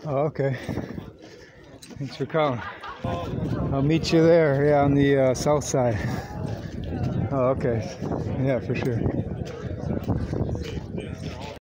Oh, okay. Thanks for calling. I'll meet you there, yeah, on the south side. Oh, okay. Yeah, for sure.